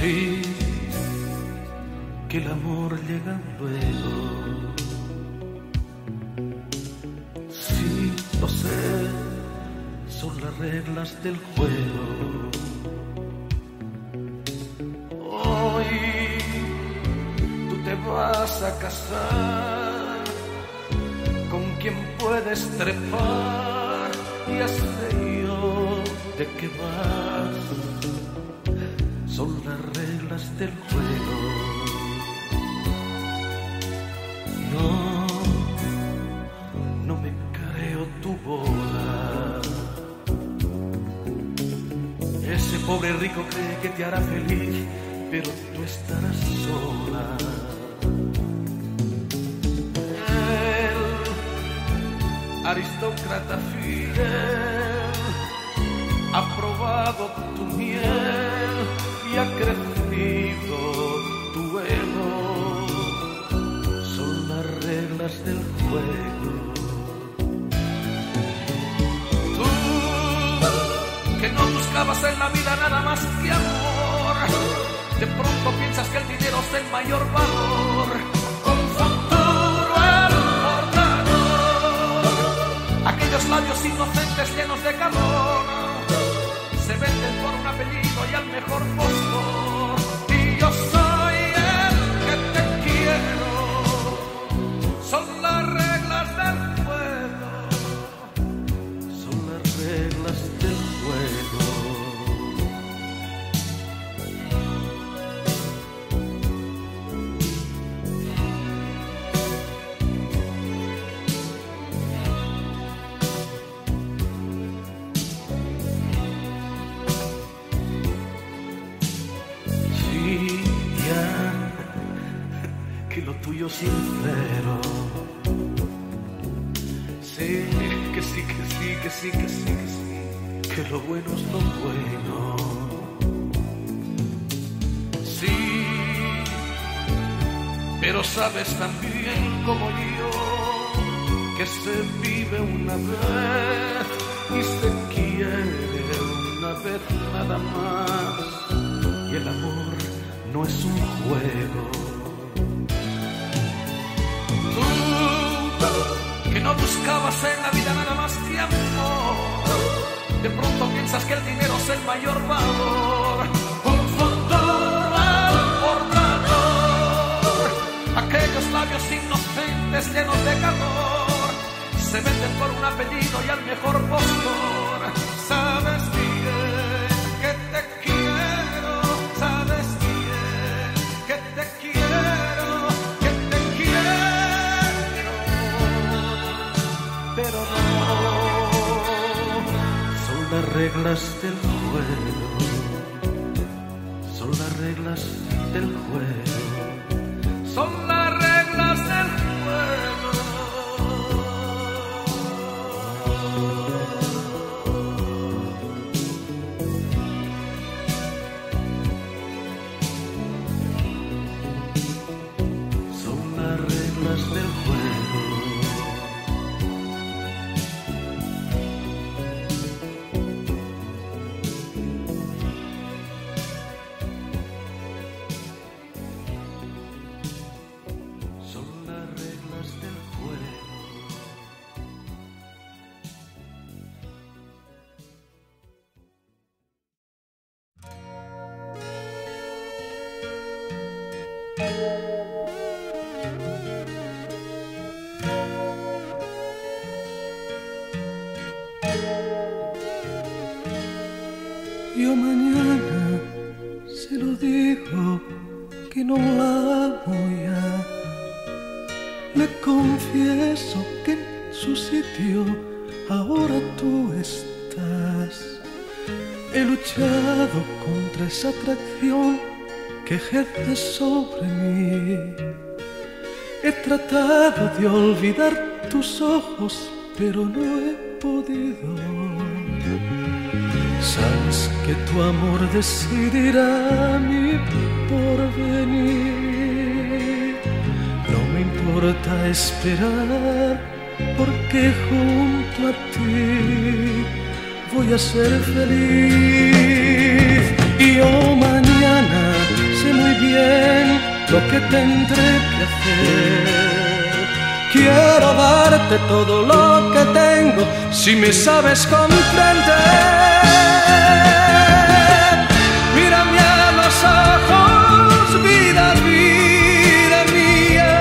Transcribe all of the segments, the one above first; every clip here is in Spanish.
Sí, que el amor llega luego. Sí, lo sé, son las reglas del juego. Hoy tú te vas a casar con quien puedes trepar y hasta yo de qué vas. Son las reglas del juego. No me creo tu boda. Ese pobre rico cree que te hará feliz, pero tú estarás sola. El aristócrata fiel ha probado tu miel y ha crecido tu ego. Son las reglas del juego. Tú, que no buscabas en la vida nada más que amor, de pronto piensas que el dinero es el mayor valor. Con futuro al portador, aquellos labios inocentes llenos de calor se venden por un apellido y al mejor postor. Y yo soy el que te quiero. Son las reglas del juego. Son las reglas del juego. Que lo tuyo sincero. Sé que sí, que sí, que sí, que sí, que sí, que lo bueno es lo bueno. Sí, pero sabes también como yo que se vive una vez y se quiere una vez nada más. Y el amor no es un juego. Que no buscabas en la vida nada más que amor, de pronto piensas que el dinero es el mayor valor. Un futuro al portador, aquellos labios inocentes llenos de calor se venden por un apellido y al mejor postor. Sabes bien que te quiero, sabes bien que te quiero, que te quiero, pero no. Son las reglas del juego. Son las reglas del juego. Son las reglas del juego. Son las reglas del juego. Yo mañana se lo digo que no la amo ya. Le confieso que en su sitio ahora tú estás. He luchado contra esa atracción que ejerce sobre mí. He tratado de olvidar tus ojos, pero no he podido. Sabes que tu amor decidirá mi porvenir. No me importa esperar, porque junto a ti voy a ser feliz. Y yo mañana que tendré que hacer. Quiero darte todo lo que tengo, si me sabes comprender. Mírame a los ojos, vida, vida mía.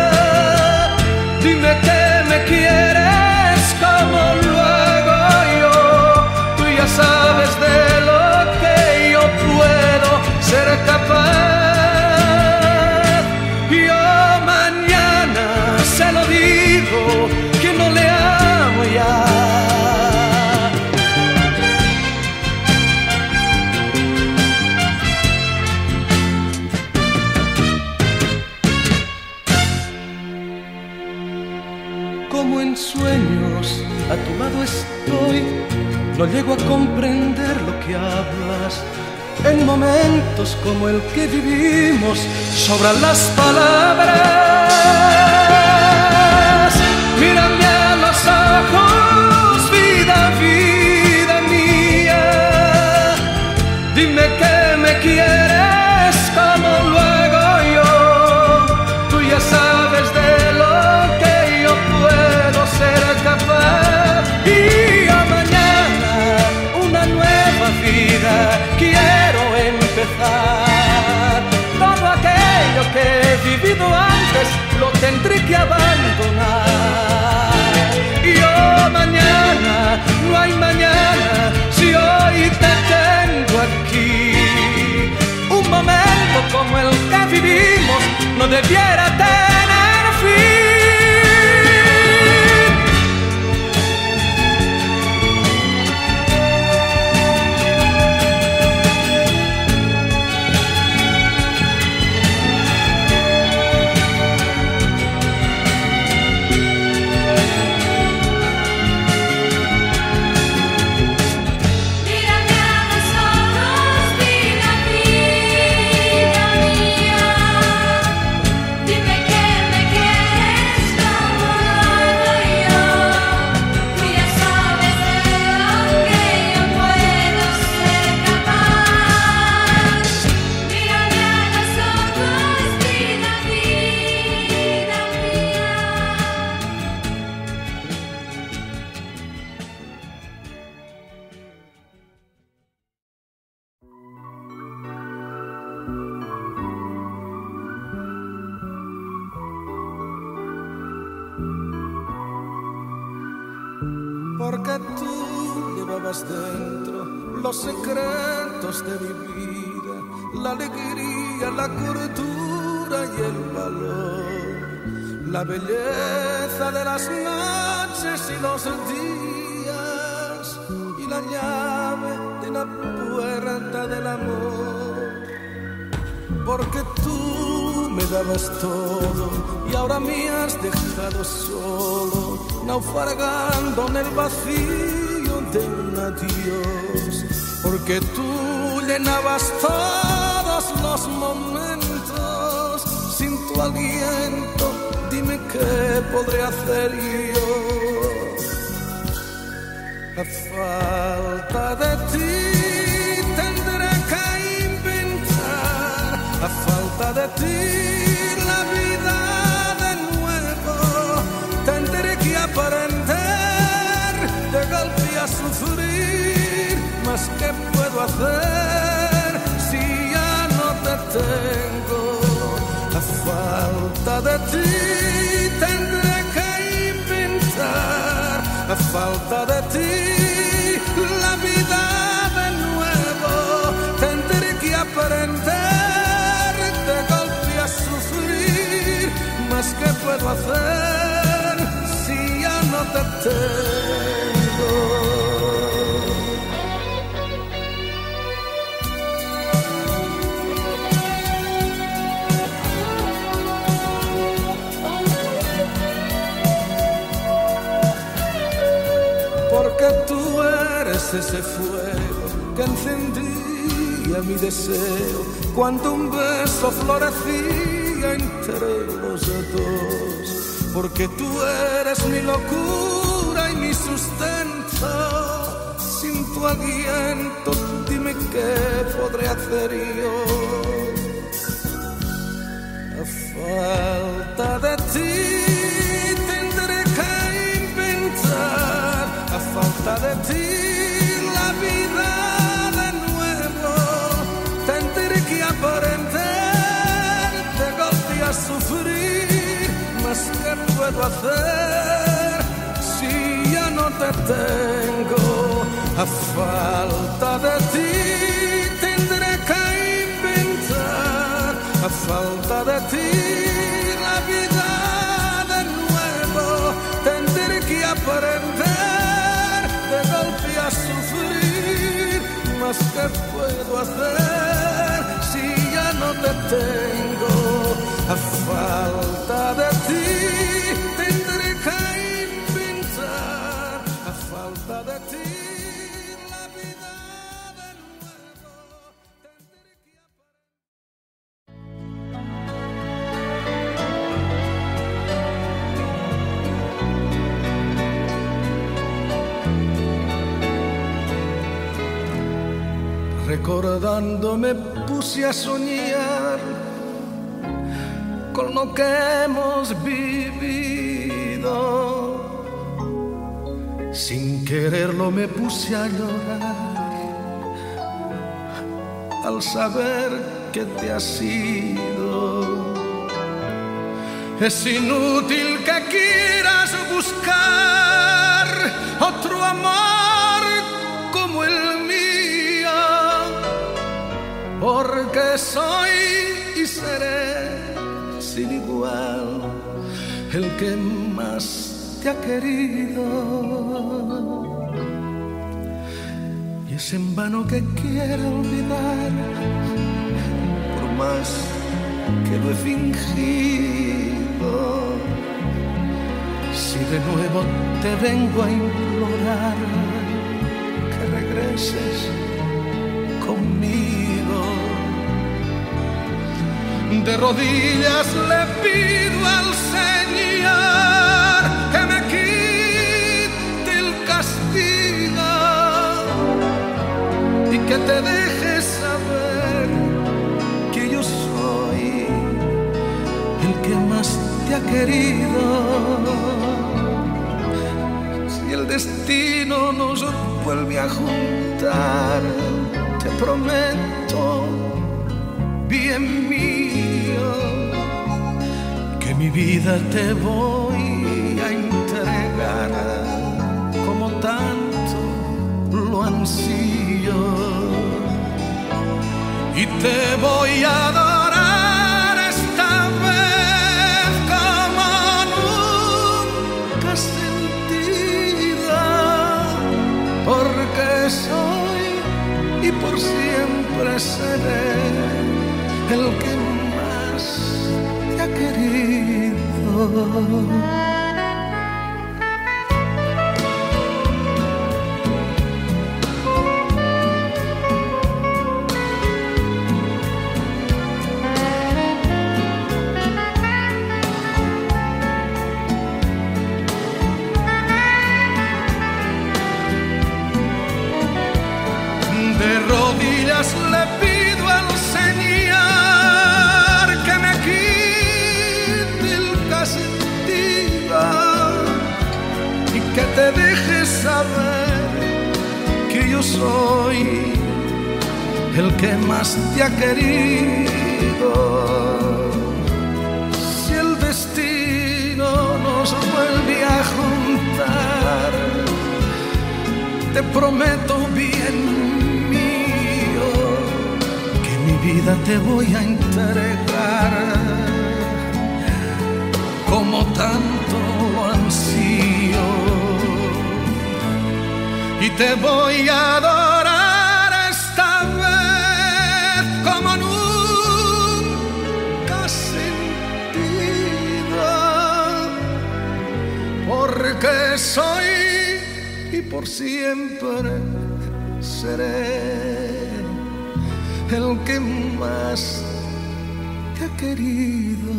Dime que me quieres como lo hago yo. Tú ya sabes de lo que yo puedo ser capaz. Yo mañana se lo digo que no le amo ya. Como en sueños a tu lado estoy, no llego a comprender lo que hablas. En momentos como el que vivimos, sobran las palabras. Mírame a los ojos, vida, vida mía. Dime que me quieres como lo hago yo. Tú ya sabes de lo que yo puedo ser capaz. Y a mañana una nueva vida quiero empezar. Todo aquello que he vivido antes lo tendré que abandonar. Y oh, mañana, no hay mañana, si hoy te tengo aquí. Un momento como el que vivimos no debiera tener fin. Porque tú llevabas dentro los secretos de mi vida, la alegría, la cordura y el valor, la belleza de las noches y los días, y la llave de la puerta del amor. Porque tú me dabas todo y ahora me has dejado solo, naufragando en el vacío de un adiós. Porque tú llenabas todos los momentos, sin tu aliento, dime qué podré hacer yo. A falta de ti tendré que inventar, a falta de ti la vida de nuevo tendré que aprender de golpe a sufrir. Mas ¿qué puedo hacer si ya no te tengo? A falta de ti tendré que inventar, a falta de ti la vida de nuevo tendré que aprender de golpe a sufrir. Mas ¿qué puedo hacer si ya no te tengo? Porque tú eres ese fuego que encendía mi deseo cuando un beso florecía entre los dos. Porque tú eres mi locura y mi sustento. Sin tu aliento, dime qué podré hacer yo. A puedo hacer si ya no te tengo? A falta de ti tendré que inventar, a falta de ti la vida de nuevo tendré que aprender de golpe a sufrir. Mas ¿qué puedo hacer si ya no te tengo? A falta de ti tendré que inventar, a falta de ti la vida de nuevo tendré que Recordando me puse a soñar con lo que hemos vivido. Sin quererlo me puse a llorar al saber que te has ido. Es inútil que quieras buscar otro amor como el mío, porque soy y seré sin igual el que más te ha querido. Y es en vano que quiero olvidar, por más que lo he fingido. Si de nuevo te vengo a implorar que regreses conmigo, de rodillas le pido al Señor que me quite el castigo y que te deje saber que yo soy el que más te ha querido. Si el destino nos vuelve a juntar, te prometo, bien mío, que mi vida te voy a entregar como tanto lo ansío, y te voy a adorar esta vez como nunca has sentido, porque soy y por siempre seré el que más te ha querido. De rodillas le pido al Señor que me quite el castigo y que te deje saber que yo soy el que más te ha querido. Si el destino nos vuelve a juntar, te prometo, bien mío, que mi vida te voy a entregar como tanto lo ansío, y te voy a adorar esta vez como nunca has sentido, porque soy y por siempre seré el que más te ha querido.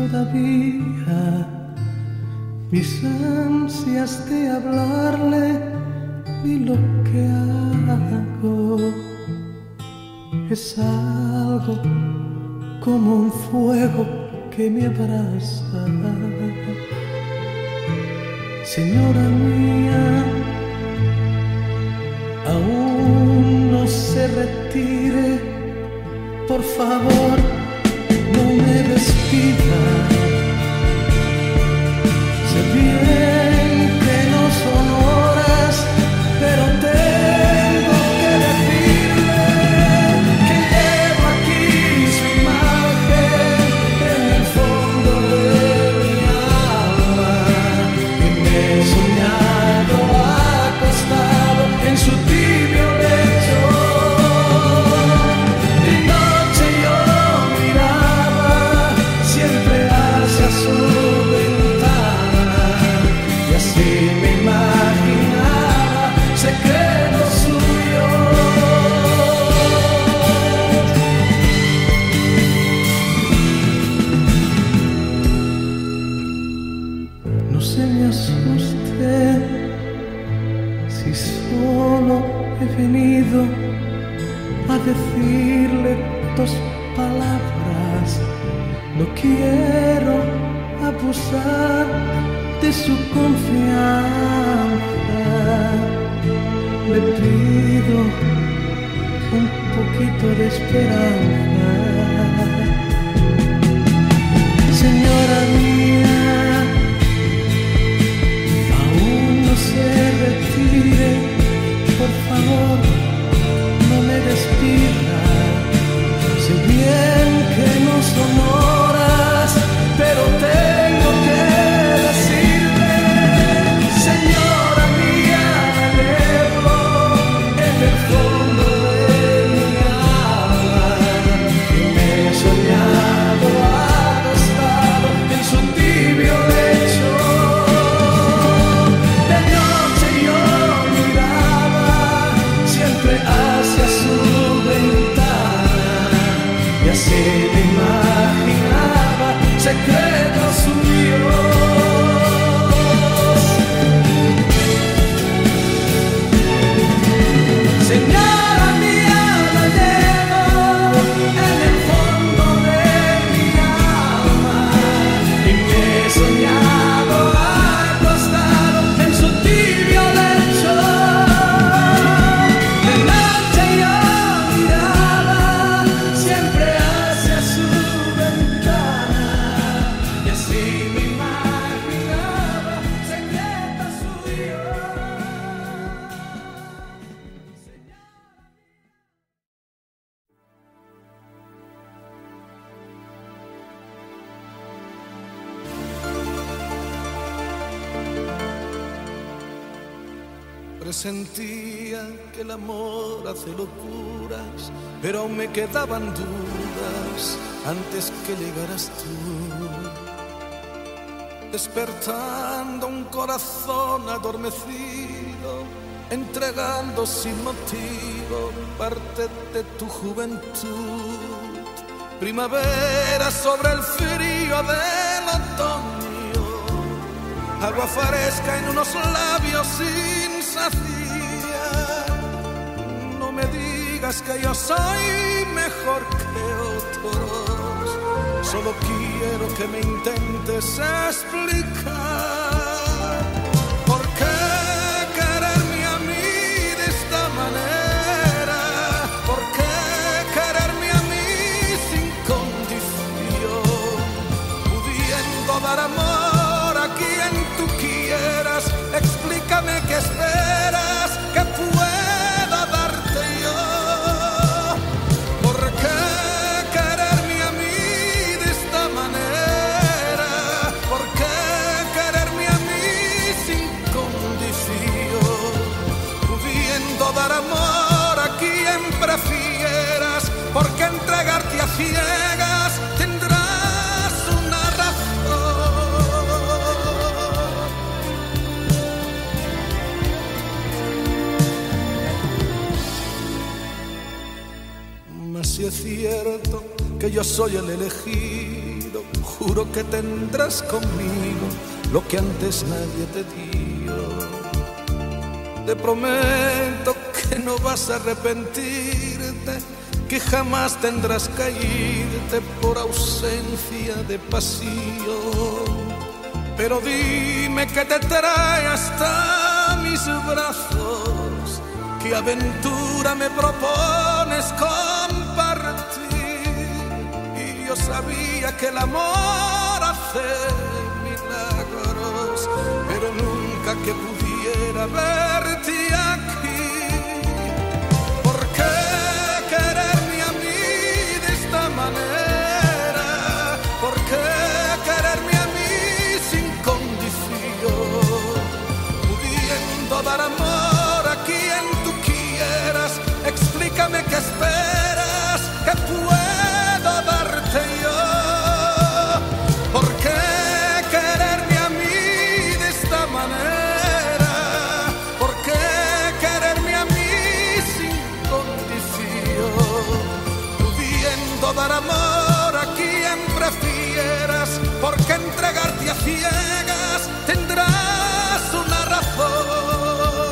todavía mis ansias de hablarle y lo que hago es algo como un fuego que me abraza. Señora mía, aún no se retire, por favor, no me despida. Sé bien que no son horas, pero tengo que decirle que llevo aquí su imagen en el fondo de mi alma, y me he soñado acostado en su tibio lecho. De noche yo miraba siempre hacia su ventana, y así me imaginaba secretos suyos. No se me asuste si solo he venido a decirle 2 palabras. No quiero abusar de su confianza. Le pido un poquito de esperanza. Señora mía, aún no se retire, por favor, no me despida. Sé bien que no son horas, pero tengo que decirle, señora mía, me elevo en el fondo de mi alma, y me he soñado acostado en su tibio lecho. De noche yo miraba siempre hacia su ventana, y así me imaginaba secretos suyos. Señora mía, la llevo en el fondo de mi alma, y me he soñado acostado en su tibio lecho. De noche yo miraba siempre hacia su ventana, y así me imaginaba secretos suyos. Presentía que el amor hace locuras, pero aún me quedaban dudas antes que llegaras tú. Despertando un corazón adormecido, entregando sin motivo parte de tu juventud. Primavera sobre el frío del otoño, agua fresca en unos labios sin saciar. No me digas que yo soy mejor que otros, solo quiero que me intentes explicar por qué quererme a mí de esta manera, por qué quererme a mí sin condición, pudiendo dar amor a quien tú quieras. Explícame qué esperas que pueda darte yo. ¿Por qué quererme a mí de esta manera? ¿Por qué quererme a mí sin condición? Pudiendo dar amor a quien prefieras, ¿por qué entregarte a ciegas? Tendrás una razón. Mas si es cierto que yo soy el elegido, querido, juro que tendrás conmigo lo que antes nadie te dio. Te prometo que no vas a arrepentirte, que jamás tendrás que irte por ausencia de pasión. Pero dime qué te trae hasta mis brazos, qué aventura me propones compartir. Y yo sabía que el amor hace milagros, pero nunca que pudiera verte aquí. ¿Por qué quererme a mí de esta manera? ¿Por qué quererme a mí sin condición? Pudiendo dar amor a quien tú quieras, explícame qué esperas, que puedo darte yo. ¿Por qué quererme a mí de esta manera? ¿Por qué quererme a mí sin condición? Pudiendo dar amor a quien prefieras, ¿por qué entregarte a ciegas? Tendrás una razón.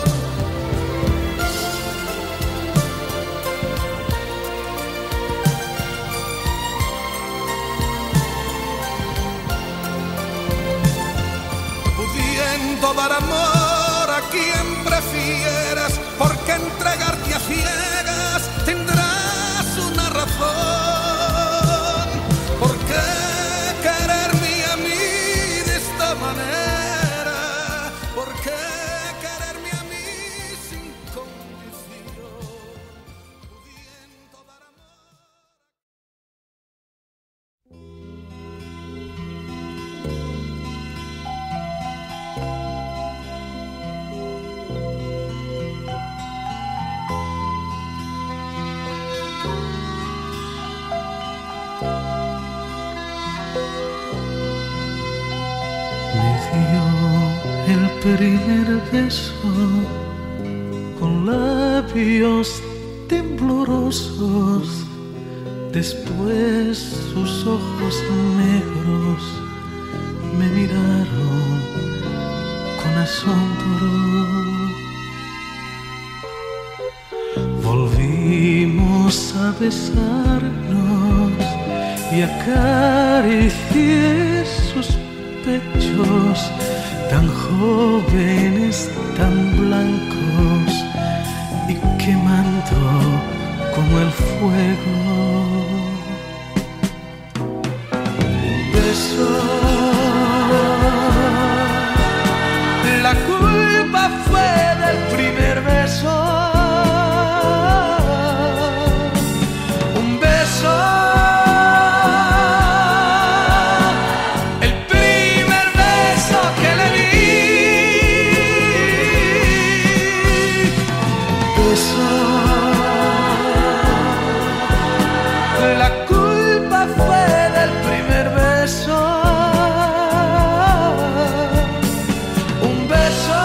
Pudiendo dar amor a quien prefieras, ¿por qué entregarte a ciegas? Tendrás una razón. ¿Por qué quererme a mí de esta manera? ¿Por qué quererme a mí sin condición? Pudiendo dar amor. Me dio el primer beso con labios temblorosos, después sus ojos negros me miraron con asombro. Volvimos a besarnos y acaricié sus pechos tan jóvenes, tan blancos y quemando como el fuego. Un beso, La culpa fue del primer beso. Un beso, el primer beso que le di. beso, La culpa fue del primer beso. Un beso,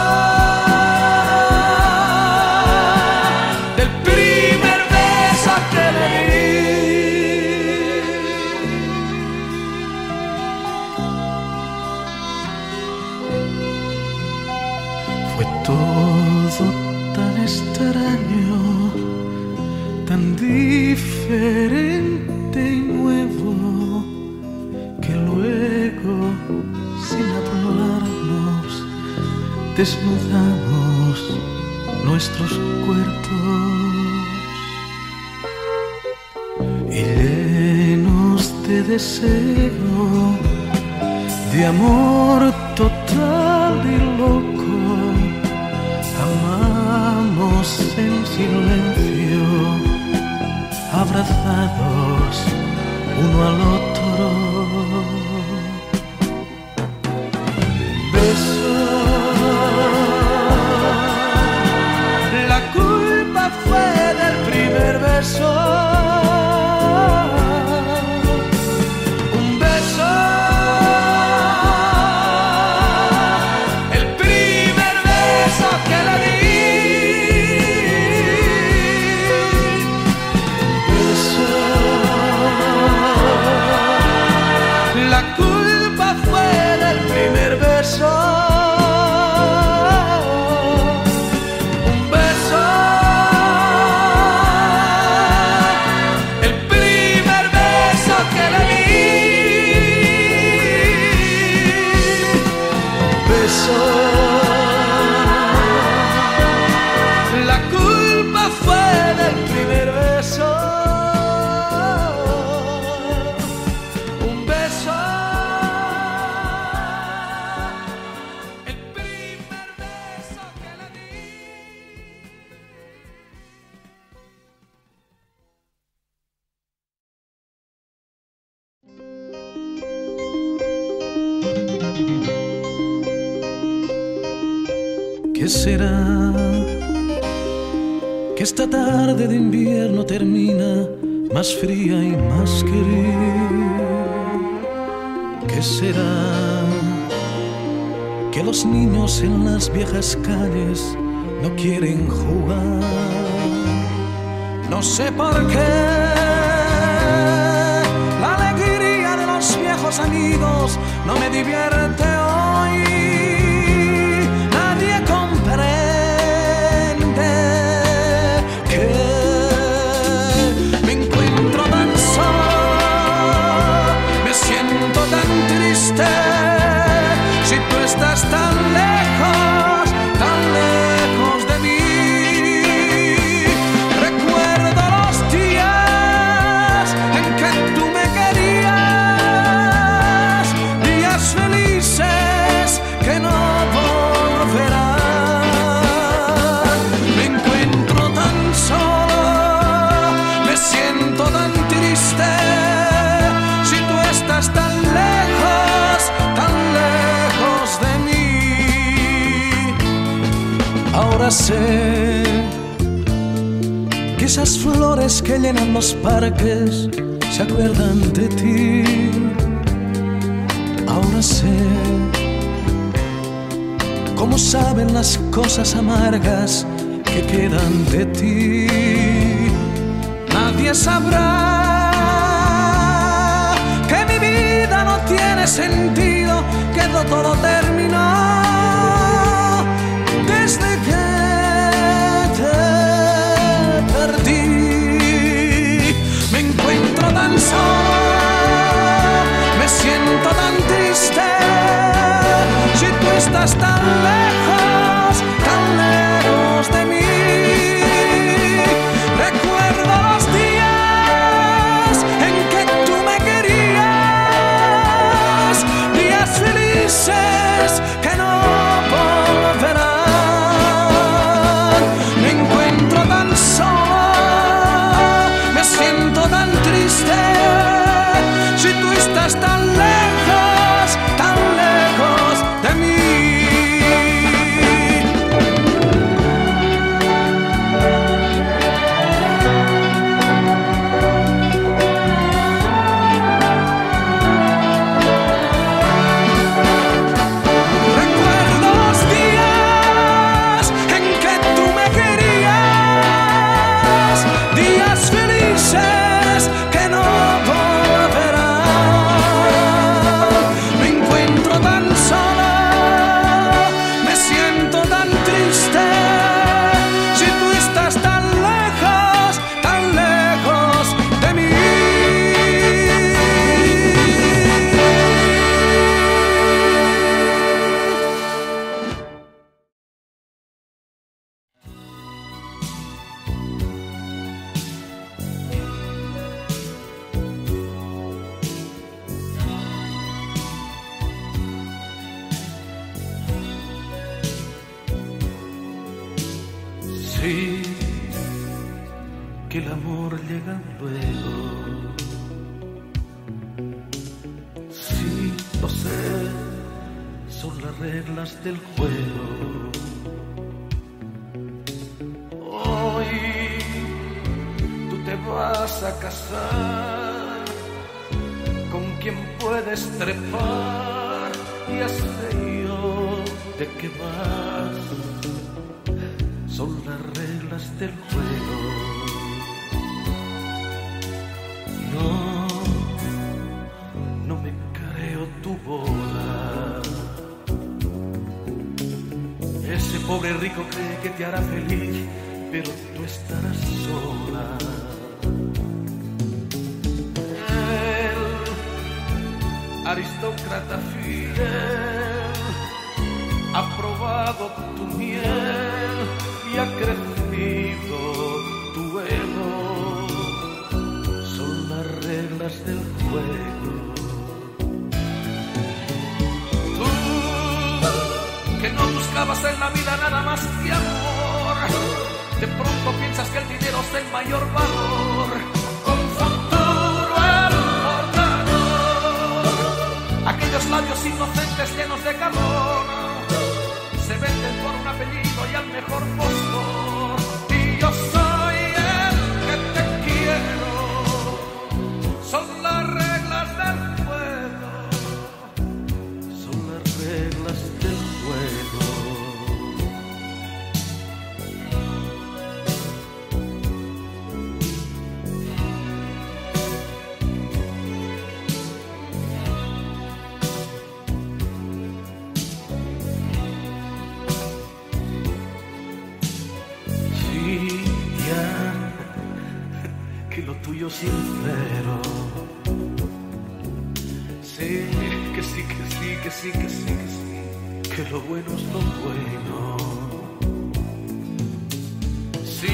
del primer beso que le di. fue todo tan extraño, tan diferente y nuevo, que luego, sin hablarnos, desnudamos nuestros cuerpos y llenos de deseo, de amor total y loco, amamos en silencio, abrazados uno al otro. Beso, la culpa fue del primer beso. Un beso, el primer beso que le di. Beso, ¿Qué será? Que esta tarde de invierno termina más fría y más querida. ¿Qué será? Que los niños en las viejas calles no quieren jugar. No sé por qué la alegría de los viejos amigos no me divierte hoy. Nadie comprende que me encuentro tan solo, me siento tan triste. Si tú estás tan lejos de mí, recuerdo los días en que tú me querías, días felices que no volverán. Me encuentro tan solo, me siento tan triste. Si tú estás tan lejos de mí. Ahora sé que esas flores que llenan los parques se acuerdan de ti. Ahora sé cómo saben las cosas amargas que quedan de ti. Nadie sabrá que mi vida no tiene sentido, que todo terminó desde que te perdí. Me encuentro tan solo, me siento tan triste. Si tú estás tan lejos de mí, recuerdo los días en que tú me querías, días felices que no volverán. Me encuentro tan solo, me siento tan triste. Si tú estás tan lejos de mí. Sí, que el amor llega luego. Sí, lo sé, son las reglas del juego. Hoy tú te vas a casar con quien puedes trepar y has reído de que vas. Son las reglas del juego. No me creo tu boda. Ese pobre rico cree que te hará feliz, pero tú estarás sola. El aristócrata fiel ha probado tu miel y ha crecido tu ego. Son las reglas del juego. Tú, que no buscabas en la vida nada más que amor, de pronto piensas que el dinero es el mayor valor. Con futuro alborotador, aquellos labios inocentes llenos de calor se venden por un apellido y al mejor postor. Y yo soy el que te quiero. Son las reglas del juego. Son las reglas del juego. Que lo tuyo sincero. Sí, que sí, que sí, que sí, que sí, que sí, que lo bueno es lo bueno. Sí,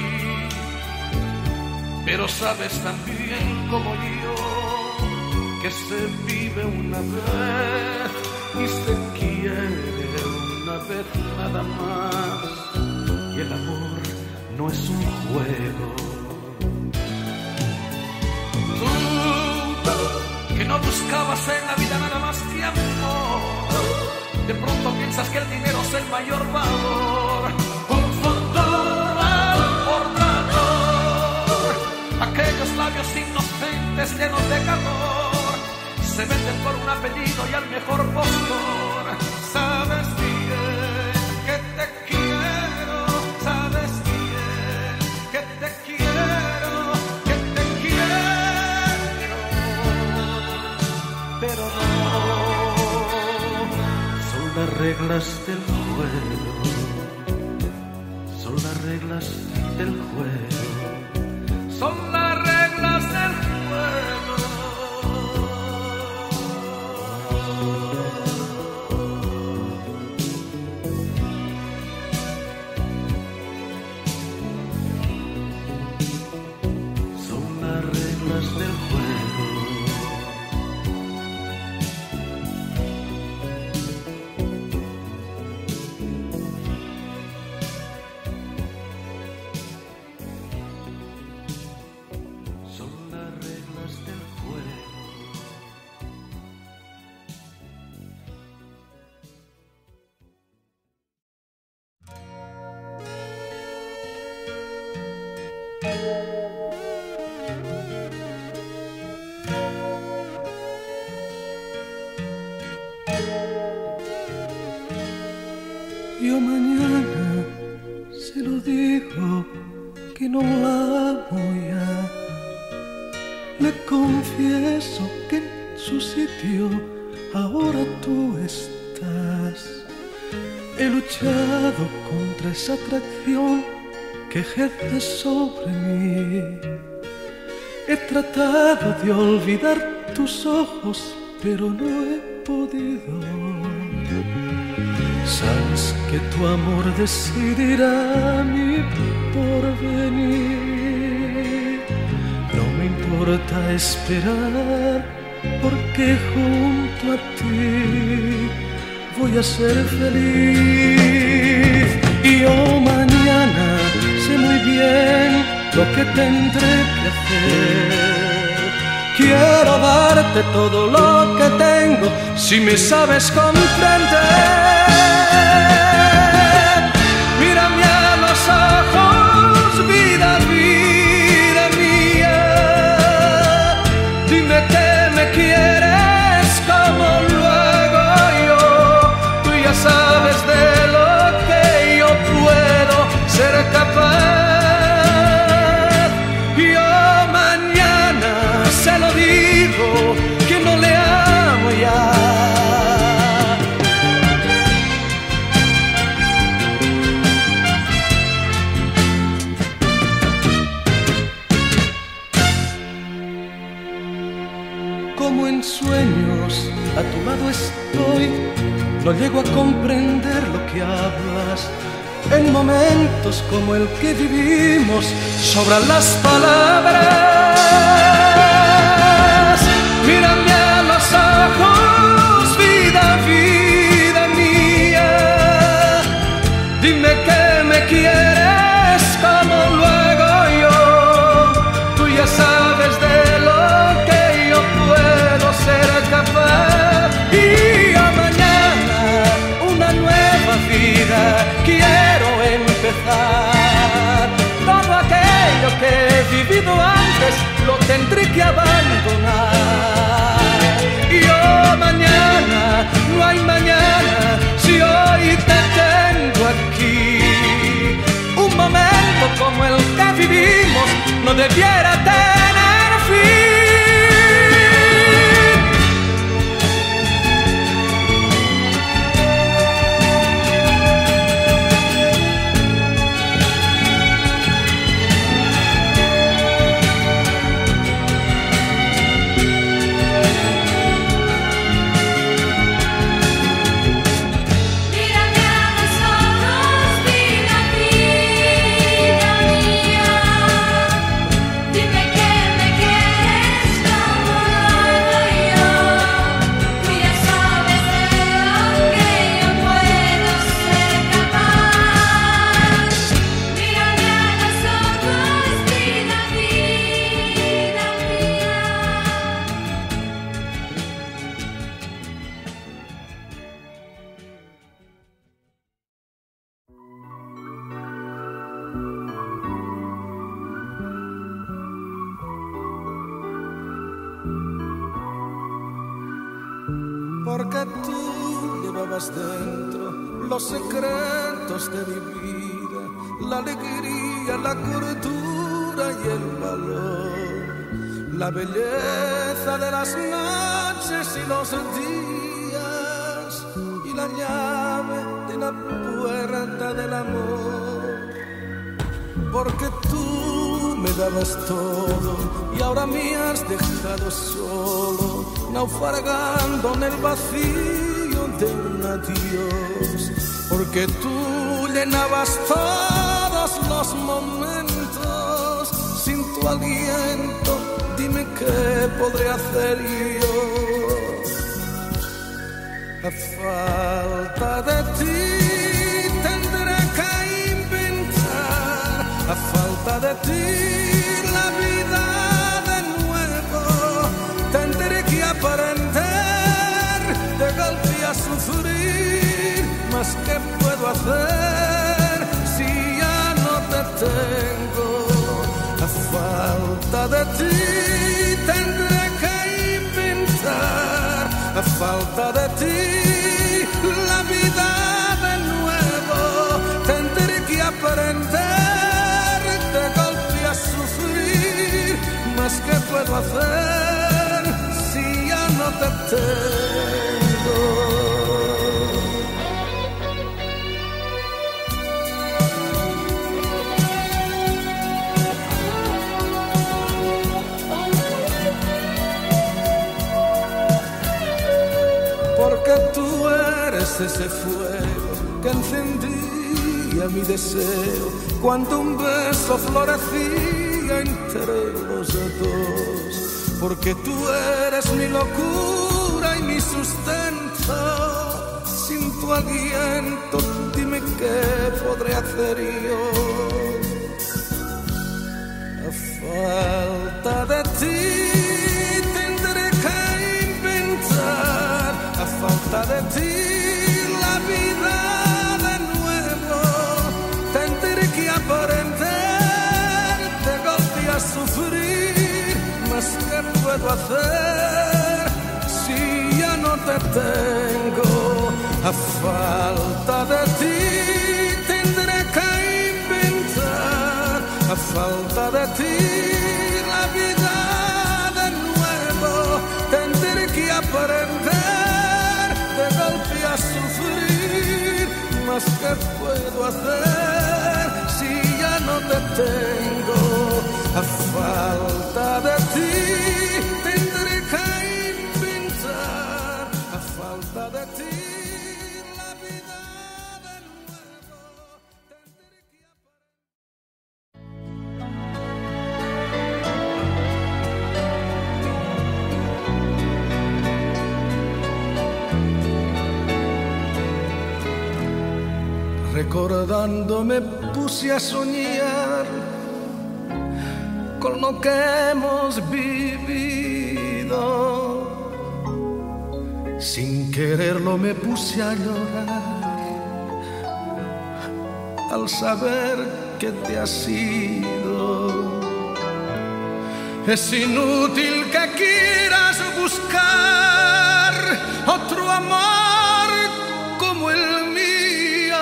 pero sabes también como yo que se vive una vez y se quiere una vez nada más. Y el amor no es un juego. Tú, que no buscabas en la vida nada más que amor, de pronto piensas que el dinero es el mayor valor. Un futuro al portador, aquellos labios inocentes llenos de calor, se venden por un apellido y al mejor postor. Sabes bien que te quiero, sabes bien que te quiero, que te quiero, pero no, son las reglas del juego, son las reglas del juego, son las reglas del juego. Yo mañana se lo digo que no la amo ya. Le confieso que en su sitio ahora tú estás. He luchado contra esa atracción que ejerce sobre mí. He tratado de olvidar tus ojos, pero no he podido. Sabes que tu amor decidirá mi porvenir. No me importa esperar, porque junto a ti voy a ser feliz. Y yo mañana sé muy bien lo que tendré que hacer. Quiero darte todo lo que tengo, si me sabes comprender. Mírame a los ojos, vida, vida mía. Dime que me quieres como lo hago yo. Tú ya sabes de lo que yo puedo ser capaz. Yo mañana se lo digo que no le amo ya. Como en sueños a tu lado estoy, no llego a comprender lo que hablas. En momentos como el que vivimos sobran las palabras. Mírame a los ojos, vida, vida mía. Dime que me quieres como lo hago yo. Tú ya sabes de lo que yo puedo ser capaz. Y a mañana una nueva vida quiero nacido antes lo tendré que abandonar. Y oh mañana, no hay mañana si hoy te tengo aquí. Un momento como el que vivimos no debiera tener fin. Porque tú llevabas dentro los secretos de mi vida, la alegría, la cordura y el valor, la belleza de las noches y los días, y la llave de la puerta del amor. Porque tú me dabas todo y ahora me has dejado solo, naufragando en el vacío de un adiós. Porque tú llenabas todos los momentos, sin tu aliento, dime qué podré hacer yo. A falta de ti tendré que inventar, a falta de ti la vida de nuevo, tendré que aprender de golpe a sufrir. Mas ¿qué puedo hacer si ya no te tengo? A falta de ti tendré que inventar, a falta de ti la vida de nuevo, tendré que aprender de golpe a sufrir. Mas ¿qué puedo hacer si ya no te tengo? Porque tú eres ese fuego que encendía mi deseo cuando un beso florecía entre los dos. Porque tú eres mi locura y mi sustento, sin tu aliento dime qué podré hacer yo. A falta de ti tendré que inventar, a falta de ti la vida de nuevo, tendré que aprender de golpe a sufrir. Mas ¿qué puedo hacer si ya no te tengo? A falta de ti tendré que inventar, a falta de ti la vida de nuevo, tendré que aprender de golpe a sufrir. Mas ¿qué puedo hacer si ya no te tengo? A falta de ti tendré que inventar, a falta de ti la vida de nuevo, tendré que Recordando me puse a soñar con lo que hemos vivido. Sin quererlo me puse a llorar al saber que te has ido. Es inútil que quieras buscar otro amor como el mío,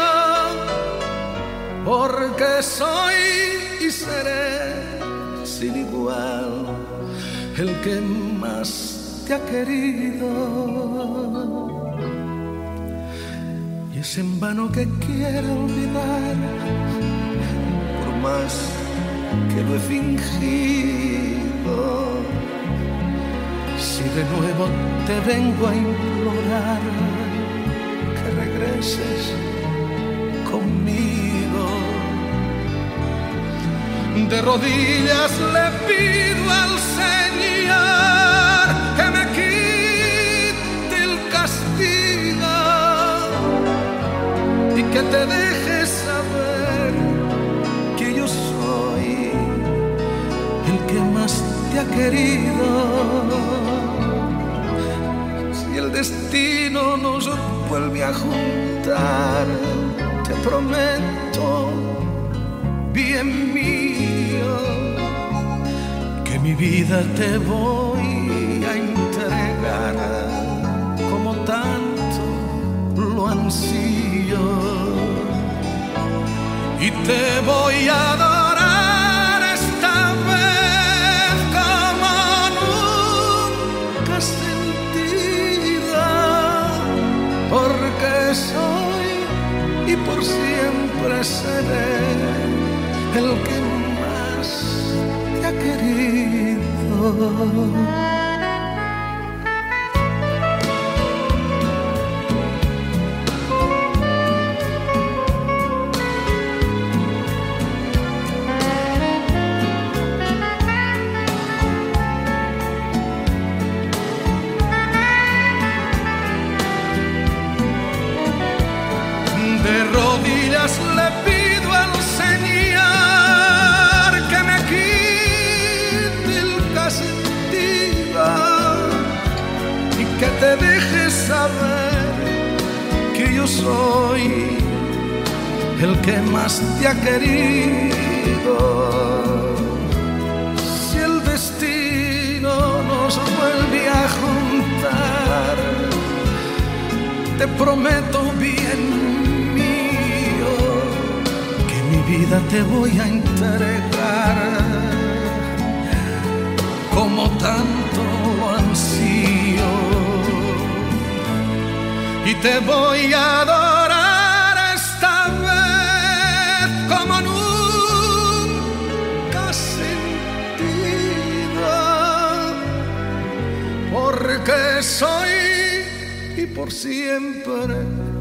porque soy y seré sin igual el que más te ha querido. Y es en vano que quiera olvidar, por más que lo he fingido. Si de nuevo te vengo a implorar que regreses conmigo, de rodillas le pido al Señor que me quite el castigo y que te deje saber que yo soy el que más te ha querido. Si el destino nos vuelve a juntar, te prometo, bien mío, que mi vida te voy a entregar como tanto lo ansío, y te voy a adorar esta vez como nunca sentida, porque soy y por siempre seré el que más te ha querido. De rodillas le pido al Señor que me quite el castigo y que te deje saber que yo soy el que más te ha querido. Si el destino nos vuelve a juntar, te prometo, bien mío, que mi vida te voy a entregar como tanto lo ansío, y te voy a adorar esta vez como nunca sentido, porque soy y por siempre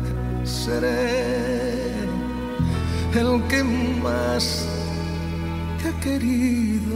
seré el que más te ha querido.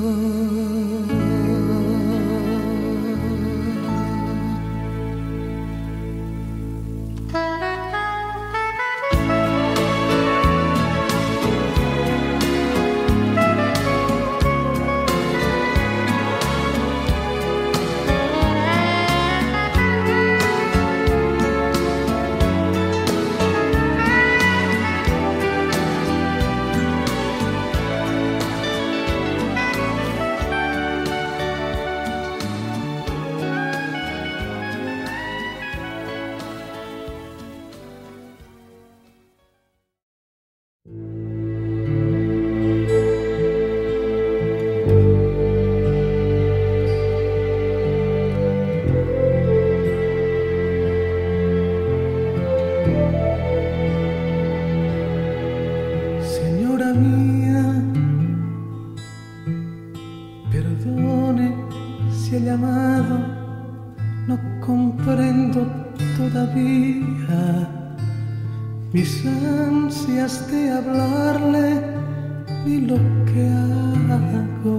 Mis ansias de hablarle y lo que hago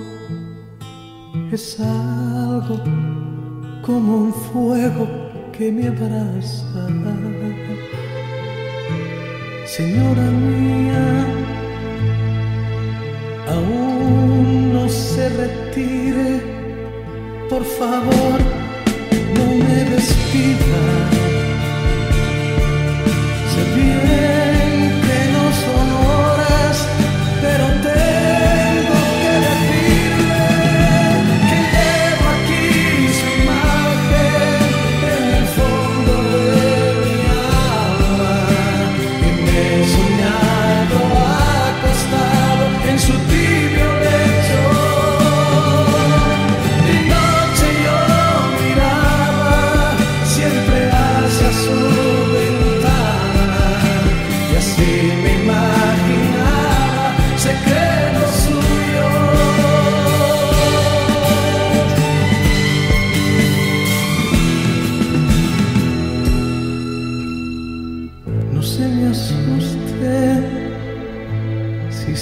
es algo como un fuego que me abraza. Señora mía, aún no se retire, por favor, no me despida. Sé bien que no son horas, pero tengo que decirle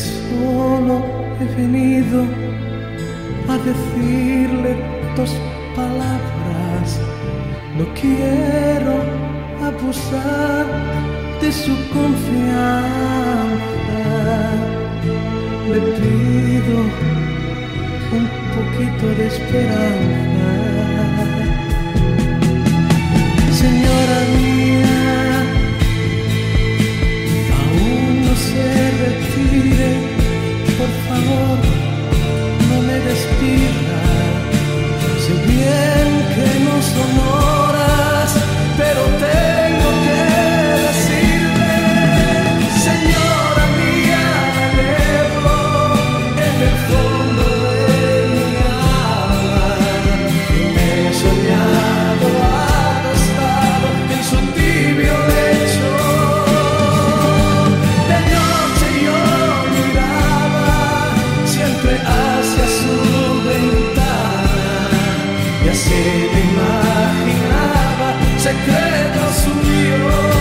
solo he venido a decirle 2 palabras. No quiero abusar de su confianza. Le pido un poquito de esperanza. Señora mía, aún no se retire, por favor, no me despida. Sé bien que no son horas, pero tengo que decirle, señora mía, le debo en el fondo de mi alma. Y me he soñado acostado en su tibio lecho. De noche yo miraba siempre hacia su ventana y así me imaginaba secretos suyos.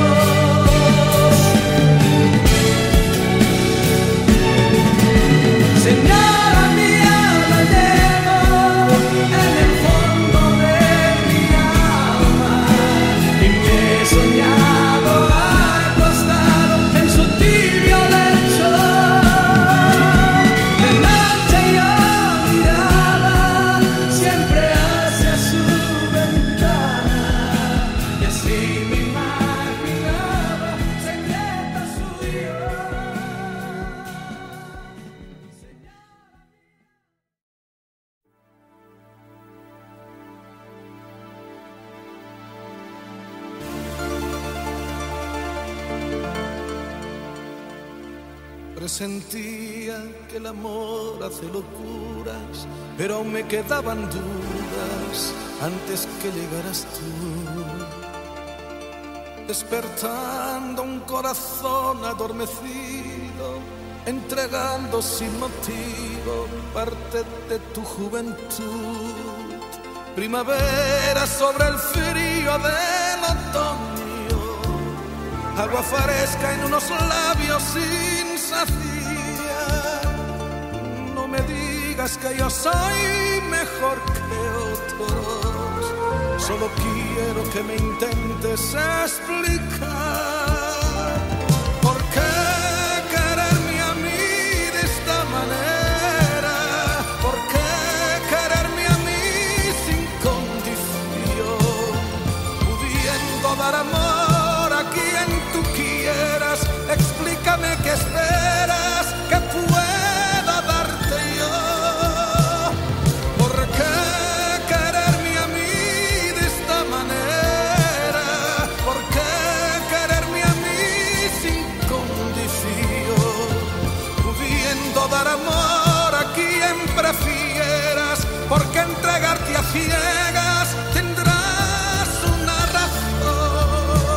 Señora mía, la llevo en el fondo de mi alma y me he soñado acostado en su tibio lecho. De noche yo miraba siempre hacia su ventana y así me imaginaba secretos suyos. Presentía que el amor hace locuras, pero aún me quedaban dudas antes que llegaras tú. Despertando un corazón adormecido, entregando sin motivo parte de tu juventud. Primavera sobre el frío del otoño, agua fresca en unos labios sin saciar. No me digas que yo soy mejor que otros, solo quiero que me intentes explicar por qué quererme a mí de esta manera, por qué quererme a mí sin condición, pudiendo dar amor a quien tú quieras. Explícame qué esperas que pueda darte yo. ¿Por qué quererme a mí de esta manera? ¿Por qué quererme a mí sin condición? Pudiendo dar amor a quien prefieras, ¿por qué entregarte a ciegas? Tendrás una razón.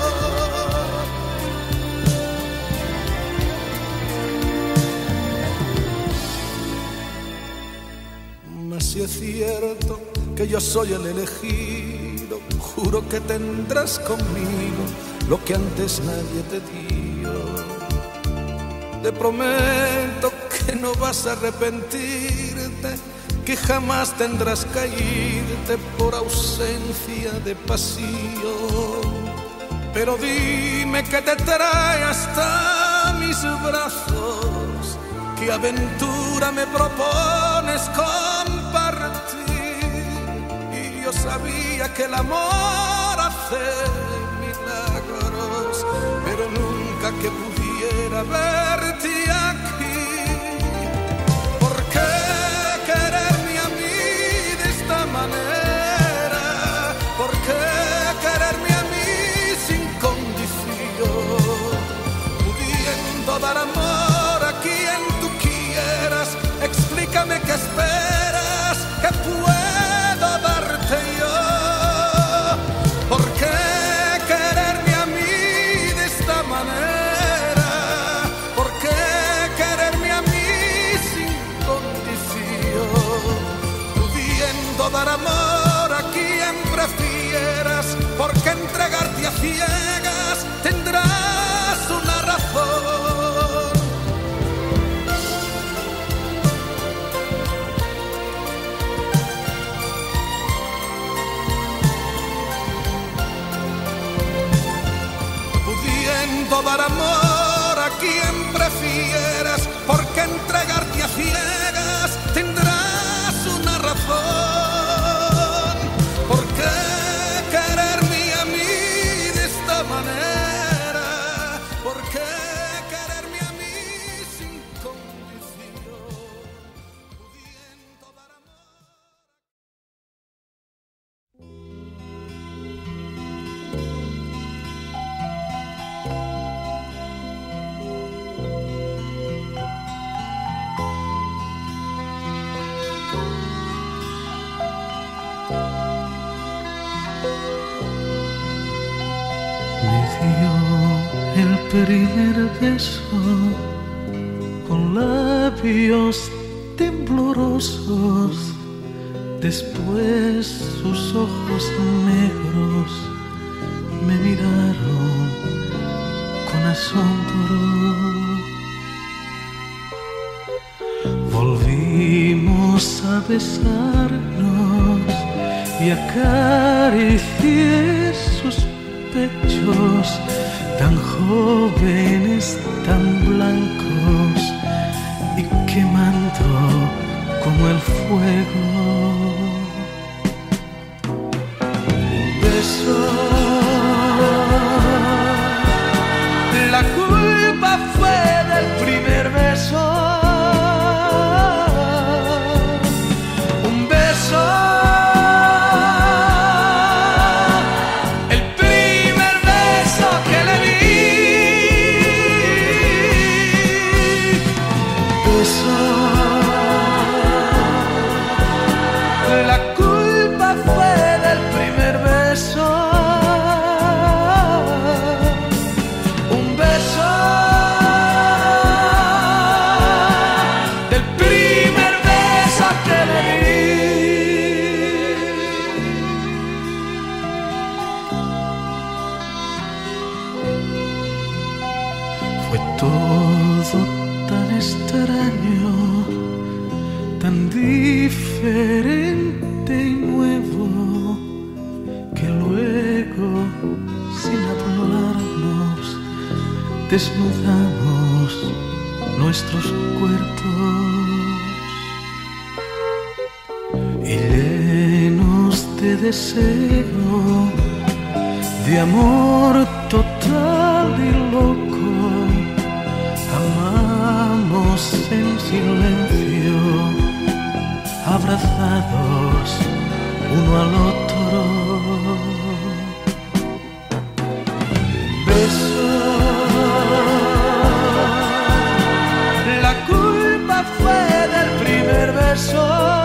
Mas si es cierto que yo soy el elegido, juro que tendrás conmigo lo que antes nadie te dio. Te prometo que no vas a arrepentirte, que jamás tendrás que irte por ausencia de pasión. Pero dime qué te trae hasta mis brazos, qué aventura me propones compartir. Y yo sabía que el amor hace milagros, pero nunca que pudiera verte aquí. ¿Por qué quererme a mí de esta manera? ¿Por qué quererme a mí sin condición? Pudiendo dar amor a quien tú quieras, explícame qué esperas que puedo darte yo. ¿Por qué quererme a mí de esta manera? ¿Por qué quererme a mí sin condición? Pudiendo dar amor a quien prefieras, ¿por qué entregarte a a ciegas tendrás una razón. prefieras, porque entregarte a ciegas tendrás una razón. ¿Por qué quererme a mí de esta manera? ¿Por qué quererme a mí sin condición, pudiendo dar amor? Me dio el primer beso con labios temblorosos, después sus ojos negros me miraron con asombro. Volvimos a besarnos y acaricié sus pechos tan jóvenes, tan blancos y quemando como el fuego. Un beso, la culpa fue del primer beso. Un beso, la culpa fue del primer beso. Un beso del primer beso que le di. Fue todo tan extraño, tan diferente y nuevo, que luego, sin hablarnos, desnudamos nuestros cuerpos y llenos de deseo, de amor total y loco, amamos en silencio, abrazados uno al otro. Beso, la culpa fue del primer beso.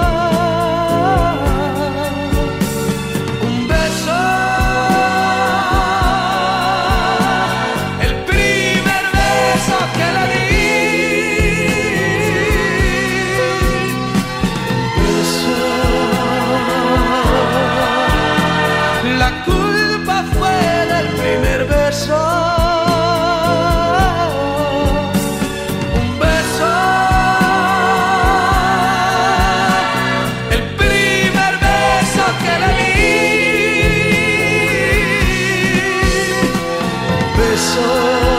Un beso, el primer beso que le di. La culpa fue del primer beso. Un beso, el primer beso que le di. Beso,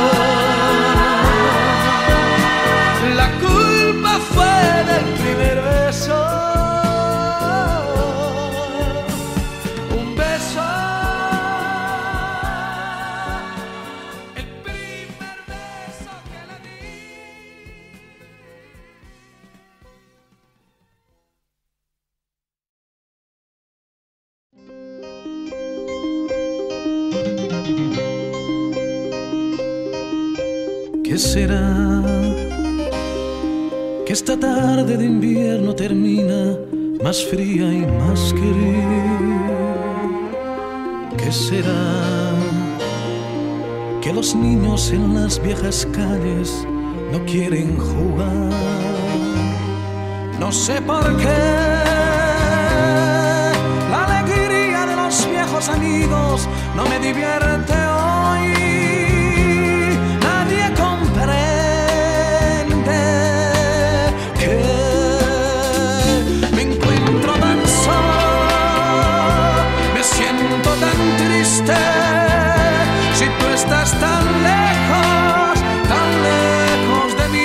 la culpa fue del primer beso. ¿Qué será? Que esta tarde de invierno termina más fría y más gris. ¿Qué será? Que los niños en las viejas calles no quieren jugar. No sé por qué la alegría de los viejos amigos no me divierte hoy. Nadie comprende que me encuentro tan solo, me siento tan triste. Si tú estás tan lejos de mí.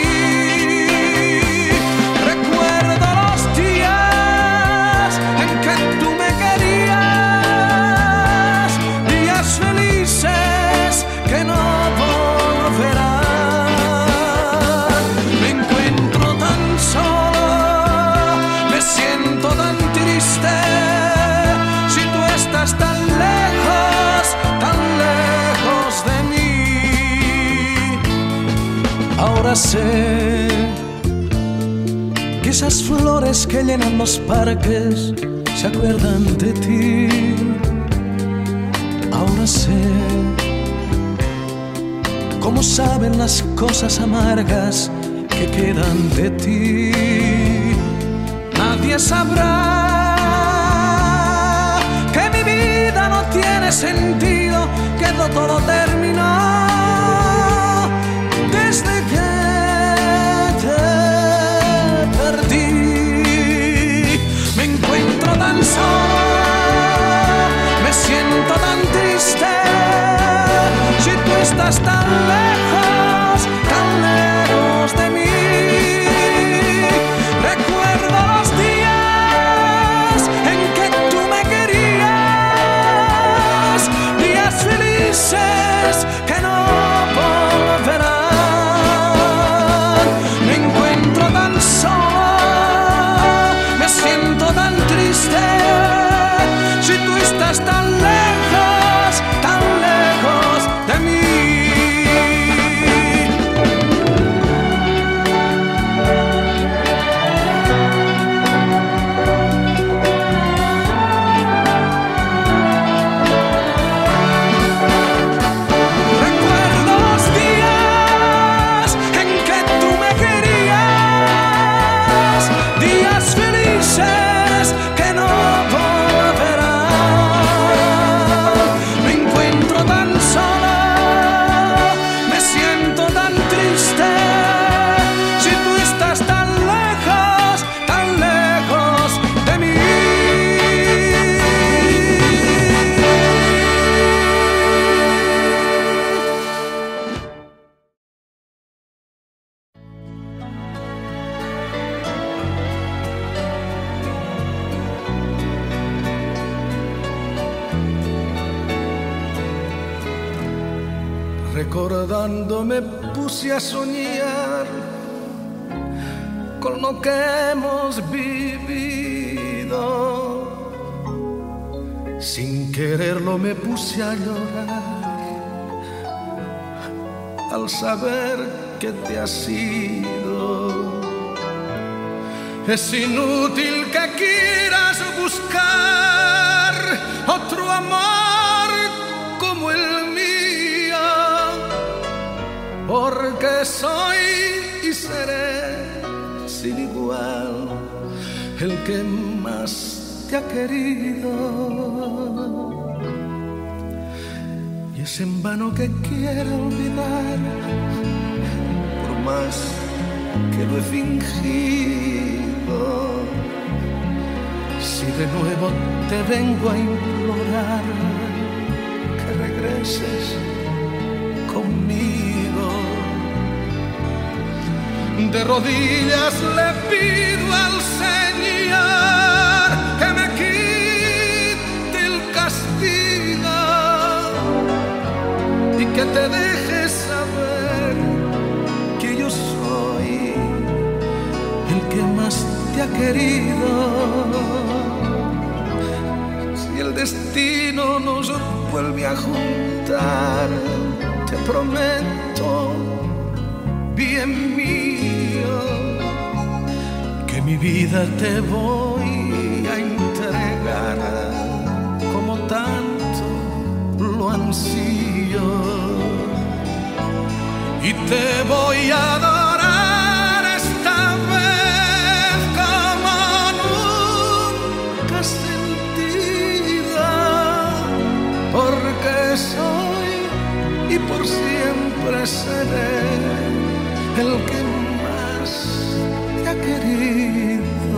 Ahora sé que esas flores que llenan los parques se acuerdan de ti. Ahora sé cómo saben las cosas amargas que quedan de ti. Nadie sabrá que mi vida no tiene sentido, que todo terminó desde que te perdí. Me encuentro tan solo, me siento tan triste. Si tú estás tan lejos de mí, recuerdo los días en que tú me querías, días felices que no volverán. Me encuentro tan solo, me siento tan triste. Si tú estás tan lejos de mí. Recuerdo los días en que tú me querías, días felices que no volverán. Me encuentro tan sola, me siento tan triste. Si tú estás tan lejos de mí. Recordando me puse a soñar con lo que hemos vivido. Sin quererlo me puse a llorar al saber que te has ido. Es inútil que quieras buscar otro amor como el mío, porque soy y seré sin igual el que más te ha querido. Y es en vano que quiero olvidar, por más que lo he fingido. Si de nuevo te vengo a implorar que regreses conmigo, de rodillas le pido al Señor que me quite el castigo y que te deje saber que yo soy el que más te ha querido. Si el destino nos vuelve a juntar, te prometo, bien mío, que mi vida te voy a entregar como tanto lo ansío, y te voy a adorar esta vez como nunca sentida, porque soy y por siempre seré el que más te ha querido.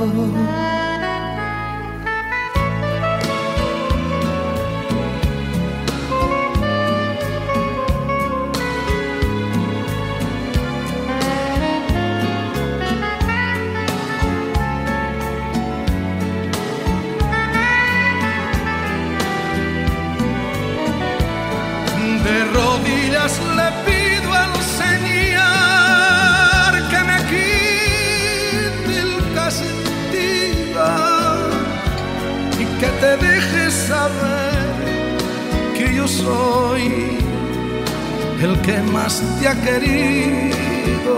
De rodillas le pido al Señor que me quite el castigo y que te deje saber que yo soy el que más te ha querido. querido,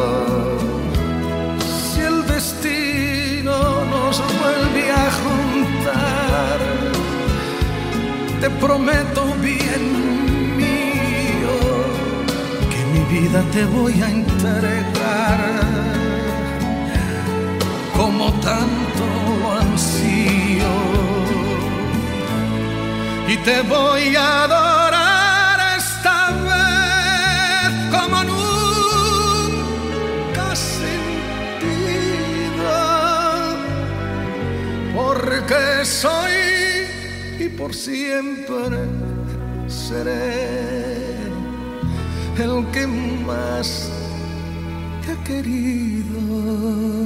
si el destino nos vuelve a juntar, te prometo, bien mío, que mi vida te voy a entregar como tanto lo ansío, y te voy a adorar esta vez como nunca sentido, porque soy y por siempre seré el que más te ha querido.